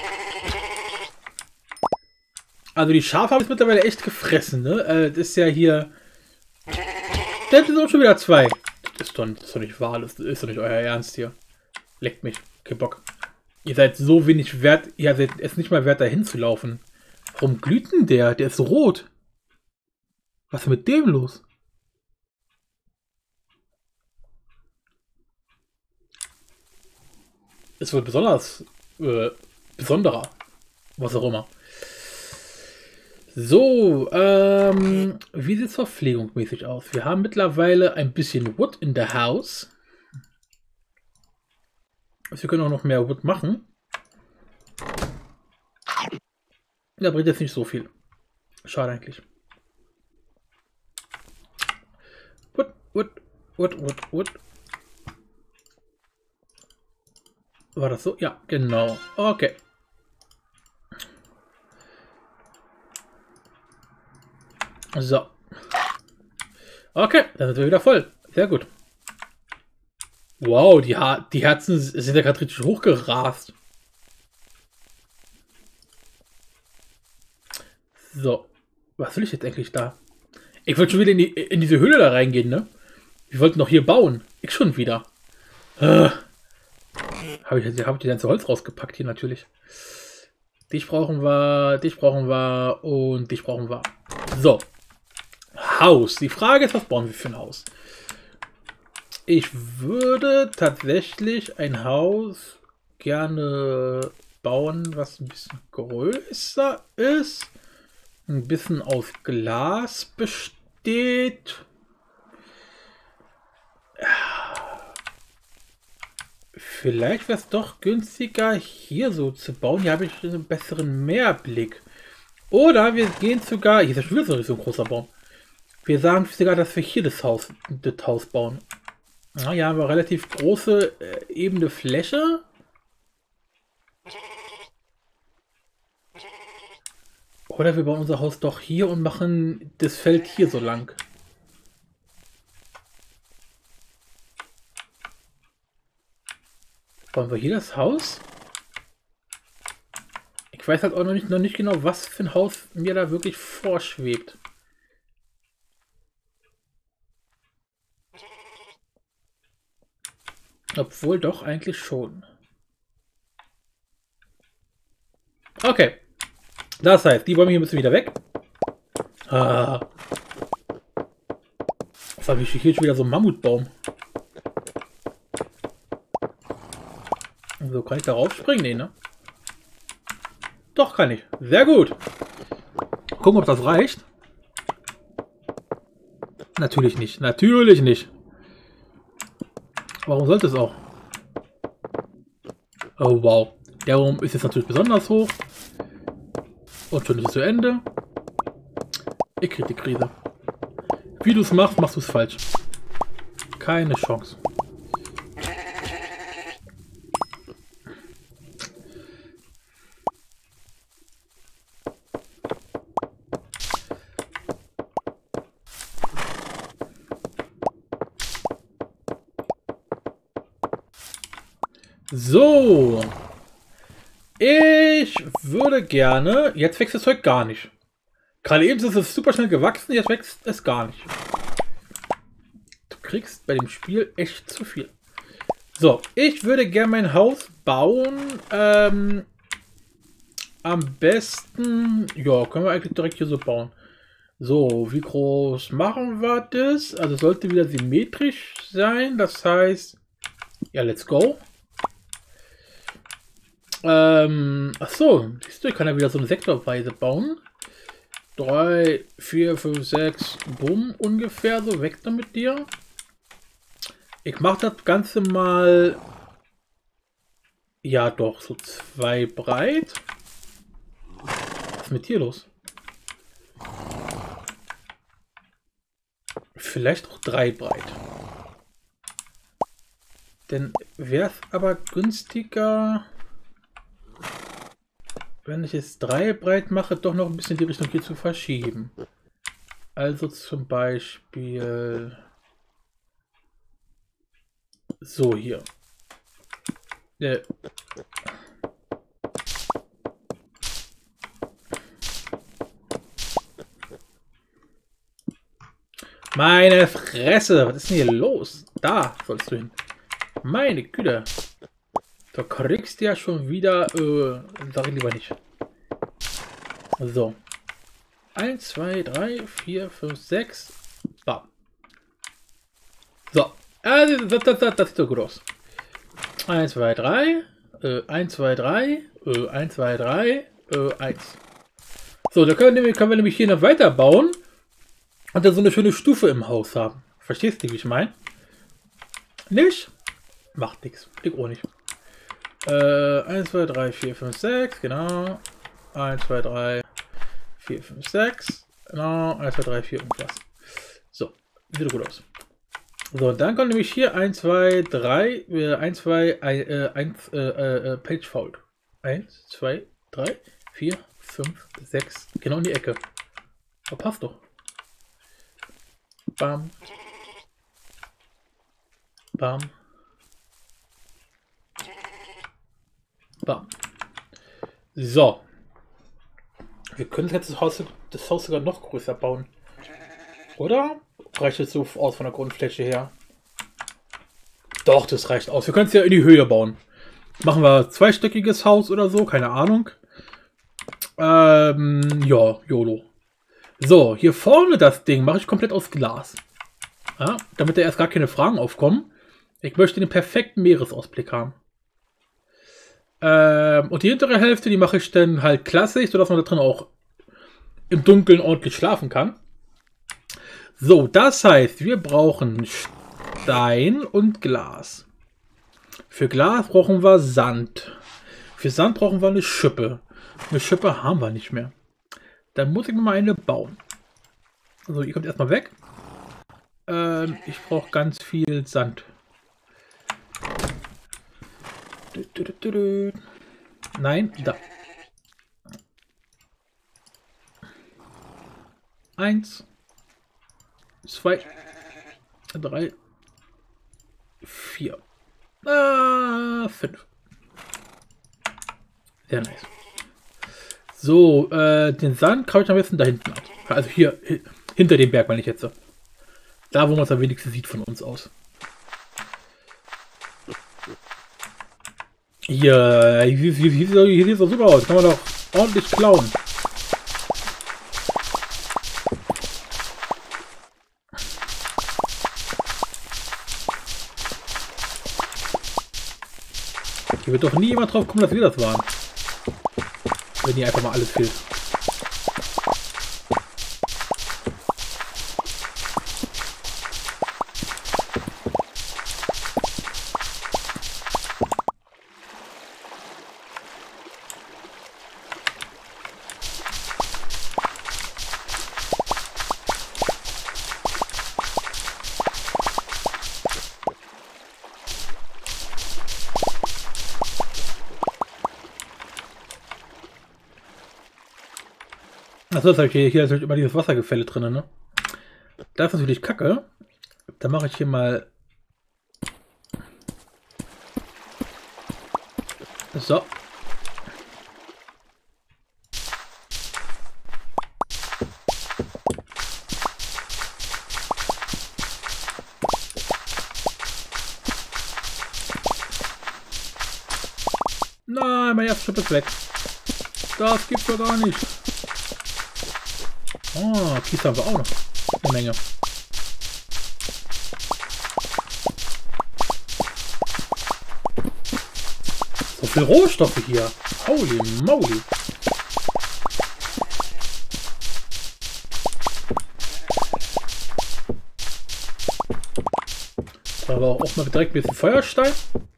Also, die Schafe haben es mittlerweile echt gefressen, ne? Äh, das ist ja hier. Das sind auch schon wieder zwei. Das ist doch, das ist doch nicht wahr, das ist doch nicht euer Ernst hier. Leckt mich. Kein Bock. Ihr seid so wenig wert, ihr seid es nicht mal wert, dahin zu laufen. Warum glüht denn der? Der ist rot. Was ist mit dem los? Es wird besonders äh, besonderer. Was auch immer. So, ähm, wie sieht es verpflegungsmäßig aus? Wir haben mittlerweile ein bisschen Wood in der House. Wir können auch noch mehr Wood machen. Da bringt jetzt nicht so viel. Schade eigentlich. Wood, Wood, Wood, Wood, Wood. War das so? Ja, genau. Okay. So. Okay, dann sind wir wieder voll. Sehr gut. Wow, die, ha die Herzen sind ja gerade richtig hochgerast. So. Was will ich jetzt eigentlich da? Ich wollte schon wieder in, die, in diese Höhle da reingehen, ne? Wir wollten doch hier bauen. Ich schon wieder. Äh. Habe ich, hab ich die ganze Holz rausgepackt hier natürlich. Dich brauchen wir, dich brauchen wir und dich brauchen wir. So. Haus. Die Frage ist, was bauen wir für ein Haus? Ich würde tatsächlich ein Haus gerne bauen, was ein bisschen größer ist. Ein bisschen aus Glas besteht. Vielleicht wäre es doch günstiger, hier so zu bauen. Hier habe ich einen besseren Mehrblick. Oder wir gehen sogar... Hier ist ja schon wieder so ein großer Baum. Wir sagen sogar, dass wir hier das Haus, das Haus bauen. Ja, hier haben wir relativ große, äh, ebene Fläche. Oder wir bauen unser Haus doch hier und machen das Feld hier so lang. Bauen wir hier das Haus? Ich weiß halt auch noch nicht, noch nicht genau, was für ein Haus mir da wirklich vorschwebt. Obwohl doch eigentlich schon. Okay. Das heißt, die Bäume hier müssen wieder weg. Ah. Was habe ich hier schon wieder so einen Mammutbaum? So, kann ich darauf springen? Nee, ne? Doch, kann ich. Sehr gut. Gucken, ob das reicht. Natürlich nicht. Natürlich nicht. Warum sollte es auch? Oh, wow. Der Raum ist jetzt natürlich besonders hoch. Und schon ist es zu Ende. Ich krieg die Krise. Wie du es machst, machst du es falsch. Keine Chance. So. Ich würde gerne... Jetzt wächst das Zeug gar nicht. Gerade eben ist es super schnell gewachsen, jetzt wächst es gar nicht. Du kriegst bei dem Spiel echt zu viel. So, ich würde gerne mein Haus bauen. Ähm, am besten... Ja, können wir eigentlich direkt hier so bauen. So, wie groß machen wir das? Also sollte wieder symmetrisch sein. Das heißt... Ja, let's go. Ähm, ach so, siehst du, ich kann ja wieder so eine Sektorweise bauen. drei, vier, fünf, sechs, bumm, ungefähr, so, weg da mit dir. Ich mache das Ganze mal, ja doch, so zwei breit. Was ist mit dir los? Vielleicht auch drei breit. Denn wäre es aber günstiger... Wenn ich es drei breit mache, doch noch ein bisschen die Richtung hier zu verschieben. Also zum Beispiel so hier. Äh. Meine Fresse, was ist denn hier los? Da sollst du hin. Meine Güte. Du kriegst ja schon wieder, äh, sag ich lieber nicht. So. eins, zwei, drei, vier, fünf, sechs. Bam. So. Also, das, das, das, das sieht doch gut aus. eins, zwei, drei. Äh, eins, zwei, drei. Äh, eins, zwei, drei. Äh, eins. So, da können wir, nämlich, können wir nämlich hier noch weiterbauen. Und dann so eine schöne Stufe im Haus haben. Verstehst du, wie ich meine? Nicht? Macht nichts. Ich auch nicht. Äh, eins, zwei, drei, vier, fünf, sechs. Genau. eins, zwei, drei, vier, fünf, sechs. Genau. eins, zwei, drei, vier und was. So. Sieht gut aus. So, dann kommt nämlich hier eins, zwei, drei, äh, eins, zwei, eins, äh, äh, Page Fold. eins, zwei, drei, vier, fünf, sechs. Genau in die Ecke. Aber passt doch. Bam. Bam. Bam. So. Wir können jetzt das Haus, das Haus sogar noch größer bauen. Oder? Reicht es so aus von der Grundfläche her? Doch, das reicht aus. Wir können es ja in die Höhe bauen. Machen wir zweistöckiges Haus oder so, keine Ahnung. Ähm, ja, YOLO. So, hier vorne das Ding mache ich komplett aus Glas. Ja, damit da erst gar keine Fragen aufkommen. Ich möchte den perfekten Meeresausblick haben. Ähm, und die hintere Hälfte, die mache ich dann halt klassisch, sodass man da drin auch im Dunkeln ordentlich schlafen kann. So, das heißt, wir brauchen Stein und Glas. Für Glas brauchen wir Sand. Für Sand brauchen wir eine Schippe. Eine Schippe haben wir nicht mehr. Dann muss ich mir mal eine bauen. Also, ihr kommt erstmal weg. Ähm, ich brauche ganz viel Sand. Nein, da. Eins. Zwei. Drei. Vier. Äh, fünf. Sehr nice. So, äh, den Sand kaufe ich am besten da hinten ab. Also hier, hinter dem Berg meine ich jetzt. Da, wo man es am wenigsten sieht von uns aus. Hier, hier, hier, hier, hier sieht es doch super aus. Kann man doch ordentlich klauen. Hier wird doch nie jemand drauf kommen, dass wir das waren. Wenn hier einfach mal alles fehlt. Achso, das habe ich hier, hier ist immer dieses Wassergefälle drin, ne? Das ist natürlich kacke. Da mache ich hier mal. So. Nein, mein erster Schritt ist weg. Das gibt's doch gar nicht. Oh, Kies haben wir auch noch eine Menge. So viel Rohstoffe hier. Holy moly. Da haben wir auch mal direkt ein bisschen Feuerstein.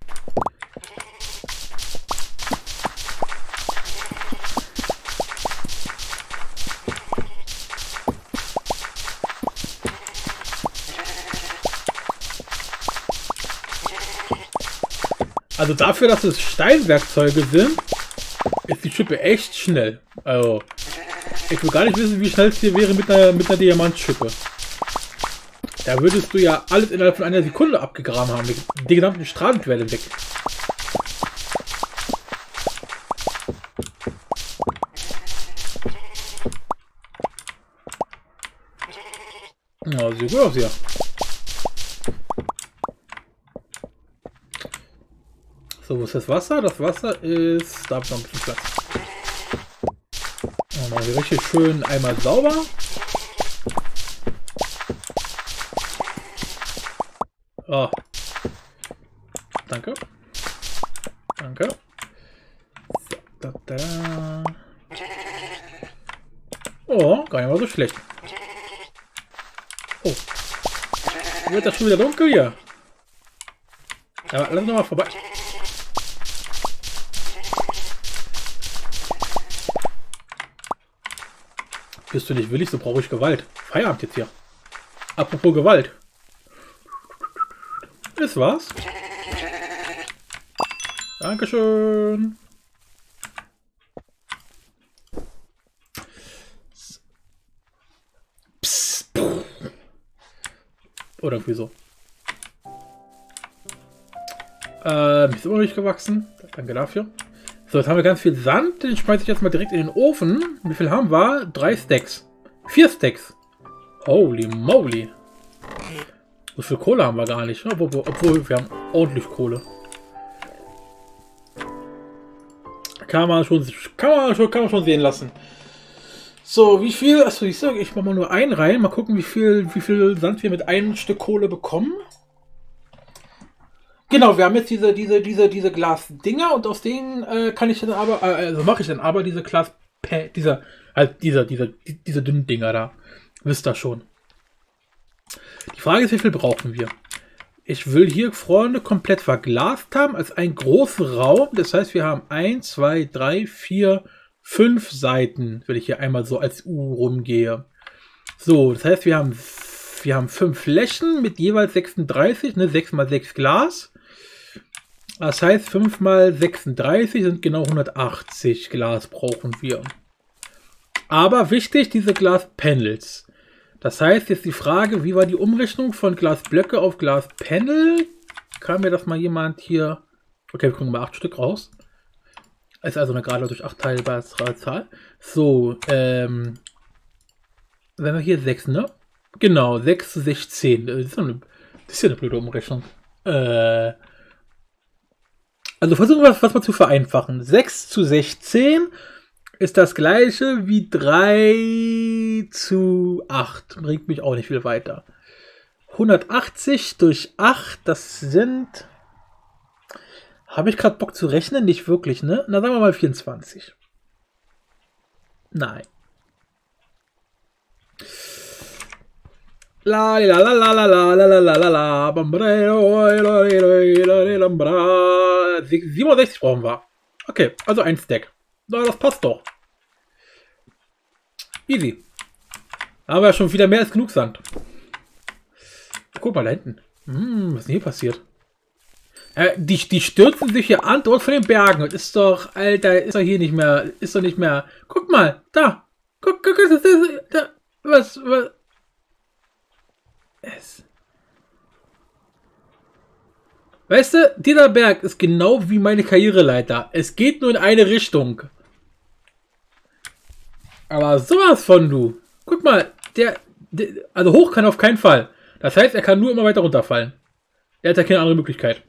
Also dafür, dass es Steinwerkzeuge sind, ist die Schippe echt schnell. Also, ich will gar nicht wissen, wie schnell es hier wäre mit einer, mit einer Diamantschippe. Da würdest du ja alles innerhalb von einer Sekunde abgegraben haben. Die gesamten Strahlenquellen weg. Ja, sieht gut aus hier. So, wo ist das Wasser? Das Wasser ist... Da habe ich noch ein bisschen Platz. Und mal hier richtig schön einmal sauber. Oh. Danke. Danke. gar nicht mal so schlecht. Oh. Wird das schon wieder dunkel hier? Aber lass noch mal vorbei. Bist du nicht willig, so brauche ich Gewalt. Feierabend jetzt hier. Apropos Gewalt. Ist was? Dankeschön. Psst. Oder irgendwie so. Ähm, ist immer noch nicht gewachsen. Danke dafür. So, jetzt haben wir ganz viel Sand. Den schmeiße ich jetzt mal direkt in den Ofen. Wie viel haben wir? Drei Stacks. Vier Stacks. Holy moly. So viel Kohle haben wir gar nicht. Obwohl, obwohl wir haben ordentlich Kohle. Kann man schon, kann man schon, kann man schon sehen lassen. So, wie viel? Achso, ich sage, ich mache mal nur einen rein. Mal gucken, wie viel, wie viel Sand wir mit einem Stück Kohle bekommen. Genau, wir haben jetzt diese, diese, diese, diese Glasdinger und aus denen äh, kann ich dann aber, äh, also mache ich dann aber diese Glas, dieser, halt dieser, dieser, die, diese dünnen Dinger da. Wisst ihr schon. Die Frage ist, wie viel brauchen wir? Ich will hier, Freunde, komplett verglast haben als einen großen Raum. Das heißt, wir haben eins, zwei, drei, vier, fünf Seiten, wenn ich hier einmal so als U rumgehe. So, das heißt, wir haben, wir haben fünf Flächen mit jeweils sechsunddreißig, ne, sechs mal sechs Glas. Das heißt, fünf mal sechsunddreißig sind genau hundertachtzig Glas brauchen wir. Aber wichtig, diese Glaspanels. Das heißt, jetzt die Frage, wie war die Umrechnung von Glasblöcke auf Glaspanel? Kann mir das mal jemand hier... Okay, wir kriegen mal acht Stück raus. Ist also eine gerade durch acht teilbare Zahl. So, ähm... wenn wir hier sechs, ne? Genau, sechs zu sechzehn. Das ist ja eine, das ist ja eine blöde Umrechnung. Äh... Also versuchen wir was mal zu vereinfachen. sechs zu sechzehn ist das gleiche wie drei zu acht. Bringt mich auch nicht viel weiter. hundertachtzig durch acht, das sind... Habe ich gerade Bock zu rechnen? Nicht wirklich, ne? Na, sagen wir mal vierundzwanzig. Nein. La la la la la la la la la la siebenundsechzig brauchen wir. Okay, also ein Stack. Na, das passt doch. Easy. Aber ja schon wieder mehr als genug Sand. Guck mal da hinten. Hm, was ist denn hier passiert? Äh, die, die stürzen sich hier an dort von den Bergen. Das ist doch, Alter, ist doch hier nicht mehr, ist doch nicht mehr. Guck mal, da. Guck, guck, das ist, da. Was, was? Es. Weißt du, dieser Berg ist genau wie meine Karriereleiter. Es geht nur in eine Richtung. Aber sowas von du. Guck mal, der, der, also hoch kann auf keinen Fall. Das heißt, er kann nur immer weiter runterfallen. Er hat ja keine andere Möglichkeit.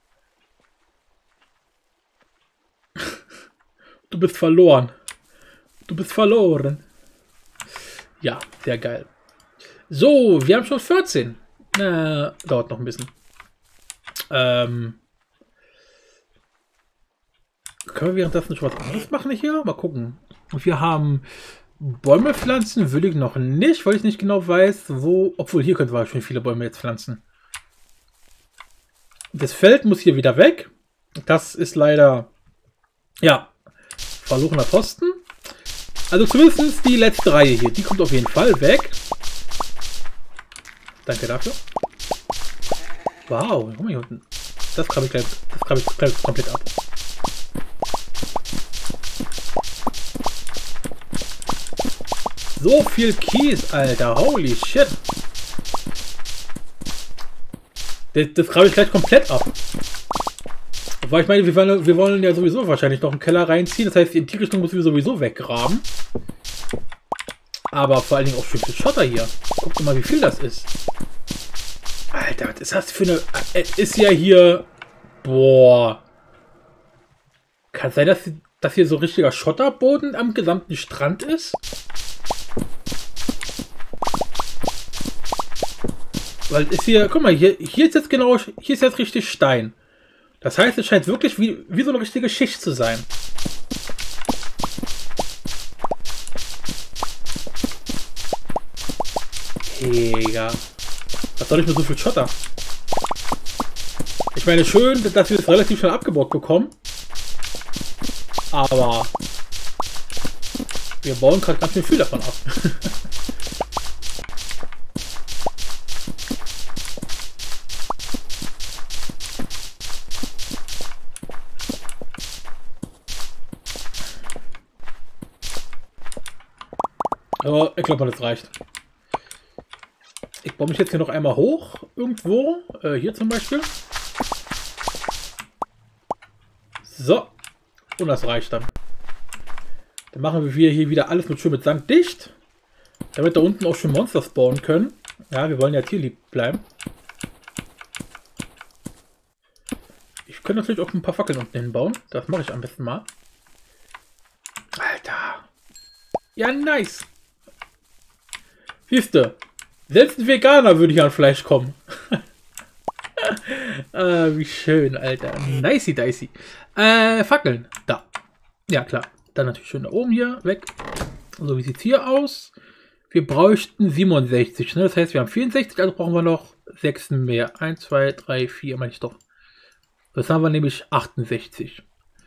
Du bist verloren. Du bist verloren. Ja, sehr geil. So, wir haben schon vierzehn. Äh, dauert noch ein bisschen. Ähm, können wir währenddessen schon was anderes machen hier? Mal gucken. Wir haben Bäume pflanzen, will ich noch nicht, weil ich nicht genau weiß, wo... Obwohl, hier könnten wir schon viele Bäume jetzt pflanzen. Das Feld muss hier wieder weg. Das ist leider... Ja, verlorener Posten. Also zumindest die letzte Reihe hier. Die kommt auf jeden Fall weg. Danke dafür. Wow, guck mal hier unten. Das grabe ich gleich, das grabe ich gleich komplett ab. So viel Kies, Alter. Holy shit. Das, das grabe ich gleich komplett ab. Weil ich meine, wir wollen, wir wollen ja sowieso wahrscheinlich noch einen Keller reinziehen. Das heißt, in die Richtung müssen wir sowieso weggraben. Aber vor allen Dingen auch schön viel Schotter hier. Guck dir mal, wie viel das ist. Alter, was ist das für eine... Es ist ja hier... Boah. Kann es sein, dass, dass hier so richtiger Schotterboden am gesamten Strand ist? Weil ist hier... Guck mal, hier, hier ist jetzt genau... Hier ist jetzt richtig Stein. Das heißt, es scheint wirklich wie, wie so eine richtige Schicht zu sein. Digga. Was soll ich mit so viel Schotter? Ich meine, schön, dass wir das relativ schnell abgebaut bekommen. Aber wir bauen gerade ganz schön viel davon ab. Aber ich glaube, das reicht. Ich baue mich jetzt hier noch einmal hoch, irgendwo. Äh, hier zum Beispiel. So. Und das reicht dann. Dann machen wir hier wieder alles mit schön mit Sand dicht. Damit da unten auch schon Monster spawnen können. Ja, wir wollen ja tierlieb bleiben. Ich könnte natürlich auch ein paar Fackeln unten hinbauen. Das mache ich am besten mal. Alter. Ja, nice. Siehste, selbst ein Veganer würde hier an Fleisch kommen. Ah, wie schön, Alter. Nicey dicey. Äh, Fackeln. Da. Ja, klar. Dann natürlich schön da oben hier weg. So, wie sieht es hier aus? Wir bräuchten siebenundsechzig. Ne? Das heißt, wir haben vierundsechzig, also brauchen wir noch sechs mehr. eins, zwei, drei, vier, meine ich doch. Das haben wir nämlich achtundsechzig.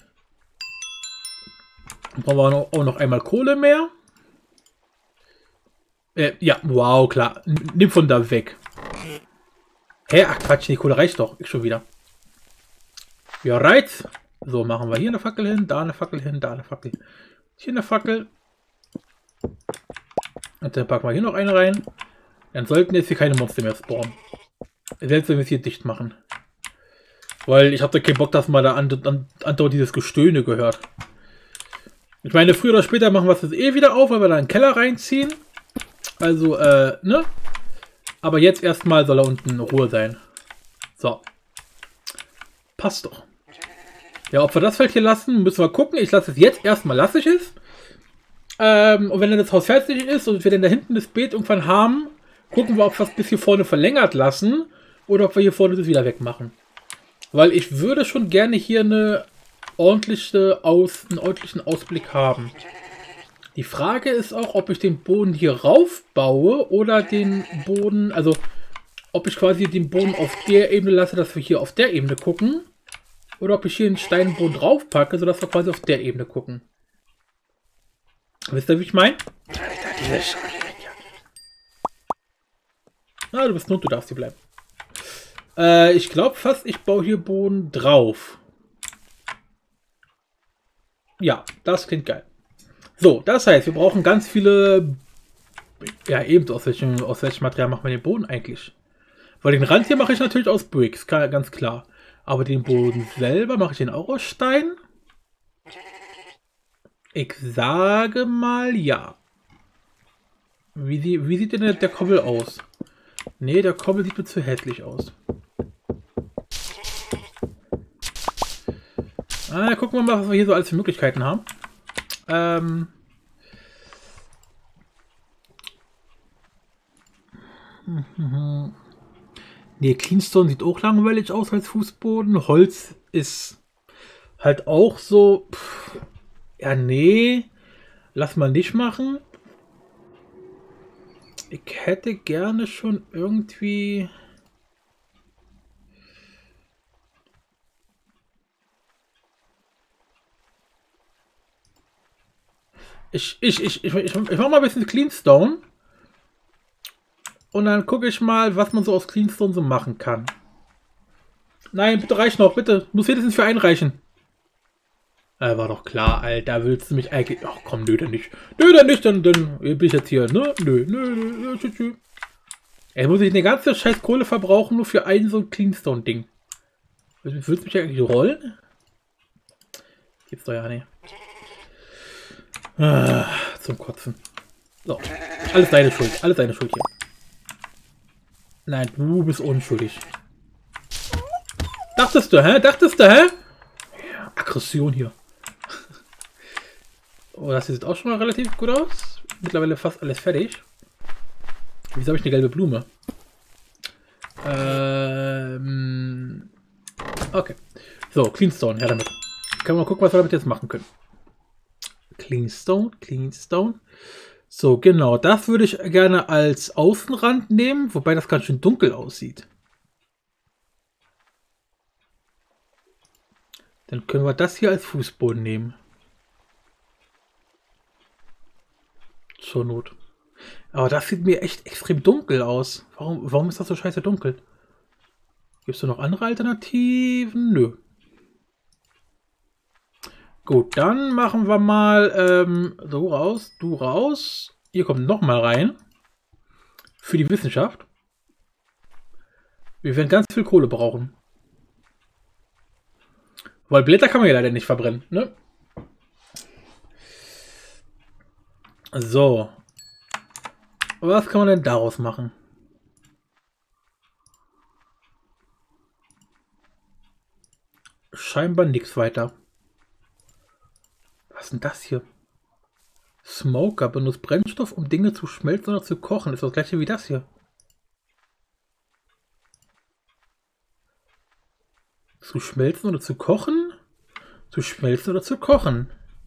Dann brauchen wir auch noch einmal Kohle mehr. Äh, ja, wow, klar. Nimm von da weg. Hä? Ach Quatsch, die Kohle reicht doch. Ich schon wieder. Ja, reizt. So, machen wir hier eine Fackel hin, da eine Fackel hin, da eine Fackel. Hier eine Fackel. Und dann packen wir hier noch eine rein. Dann sollten jetzt hier keine Monster mehr spawnen. Selbst wenn wir es hier dicht machen. Weil ich habe da keinen Bock, dass man da andauernd an, an dieses Gestöhne gehört. Ich meine, früher oder später machen wir es eh wieder auf, weil wir da einen Keller reinziehen. Also, äh, ne? Aber jetzt erstmal soll er unten in Ruhe sein. So. Passt doch. Ja, ob wir das Feld hier lassen, müssen wir gucken. Ich lasse es jetzt erstmal, lasse ich es. Ähm, und wenn dann das Haus fertig ist und wir dann da hinten das Beet irgendwann haben, gucken wir, ob wir es bis hier vorne verlängert lassen oder ob wir hier vorne das wieder wegmachen. Weil ich würde schon gerne hier eine ordentliche Aus, einen ordentlichen Ausblick haben. Die Frage ist auch, ob ich den Boden hier rauf baue oder den Boden, also ob ich quasi den Boden auf der Ebene lasse, dass wir hier auf der Ebene gucken. Oder ob ich hier einen Steinboden drauf packe, sodass wir quasi auf der Ebene gucken. Wisst ihr, wie ich meine? Na, du bist nur, du darfst hier bleiben. Äh, ich glaube fast, ich baue hier Boden drauf. Ja, das klingt geil. So, das heißt, wir brauchen ganz viele... Ja, eben, aus welchem, aus welchem Material machen wir den Boden eigentlich? Weil den Rand hier mache ich natürlich aus Bricks, ganz klar. Aber den Boden selber mache ich den auch aus Stein? Ich sage mal ja. Wie, sie, wie sieht denn der, der Kobbel aus? Nee, der Kobbel sieht mir zu hässlich aus. Ah, gucken wir mal, was wir hier so alles für Möglichkeiten haben. Ähm... Ne, Cleanstone sieht auch langweilig aus als Fußboden. Holz ist halt auch so... Pff, ja, nee. Lass mal nicht machen. Ich hätte gerne schon irgendwie... Ich, ich, ich, ich, ich, ich mach mal ein bisschen Cleanstone. Und dann gucke ich mal, was man so aus Cleanstone so machen kann. Nein, bitte reicht noch, bitte. Muss wenigstens für einreichen. Äh, war doch klar, Alter. Willst du mich eigentlich... Ach komm, nö, dann nicht. Nö, dann nicht, dann, dann bin ich jetzt hier, ne? Nö, nö, nö, nö, tschü, tschü. Ey, muss ich eine ganze scheiß Kohle verbrauchen, nur für ein so ein Cleanstone-Ding. Willst du mich eigentlich rollen? Gibt's doch ja nicht. Ah, zum Kotzen. So. Alles deine Schuld. Alles deine Schuld hier. Nein, du bist unschuldig. Dachtest du, hä? Dachtest du, hä? Aggression hier. Oh, das sieht auch schon mal relativ gut aus. Mittlerweile fast alles fertig. Wieso habe ich eine gelbe Blume? Ähm. Okay. So, Cleanstone, her damit. Können wir mal gucken, was wir damit jetzt machen können. Cleanstone, Cleanstone. So, genau. Das würde ich gerne als Außenrand nehmen, wobei das ganz schön dunkel aussieht. Dann können wir das hier als Fußboden nehmen. Zur Not. Aber das sieht mir echt extrem dunkel aus. Warum, warum ist das so scheiße dunkel? Gibt es noch andere Alternativen? Nö. Gut, dann machen wir mal ähm, so raus, du raus. Ihr kommt noch mal rein. Für die Wissenschaft. Wir werden ganz viel Kohle brauchen. Weil Blätter kann man ja leider nicht verbrennen, ne? So. Was kann man denn daraus machen? Scheinbar nichts weiter. Was ist denn das hier? Smoker benutzt Brennstoff, um Dinge zu schmelzen oder zu kochen. Ist das gleiche wie das hier. Zu schmelzen oder zu kochen? Zu schmelzen oder zu kochen?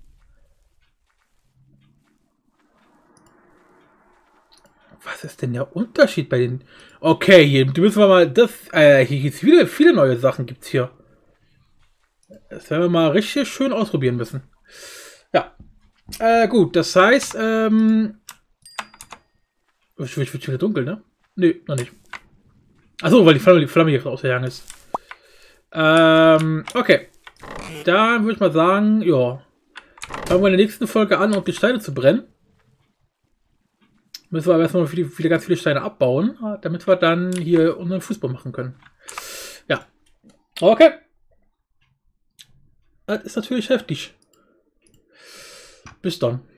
Was ist denn der Unterschied bei den... Okay, hier müssen wir mal... Das, äh, hier gibt es viele, viele neue Sachen gibt's hier. Das werden wir mal richtig schön ausprobieren müssen. Ja. Äh, gut, das heißt, ähm... Wird wieder dunkel, ne? Nö, noch nicht. Achso, weil die Flamme, die Flamme hier ausgegangen ist. Ähm, okay. Dann würde ich mal sagen, ja. Fangen wir in der nächsten Folge an, um die Steine zu brennen. Müssen wir aber erstmal viele, viele, ganz viele Steine abbauen, damit wir dann hier unseren Fußball machen können. Ja. Okay. Das ist natürlich heftig. Bis dann.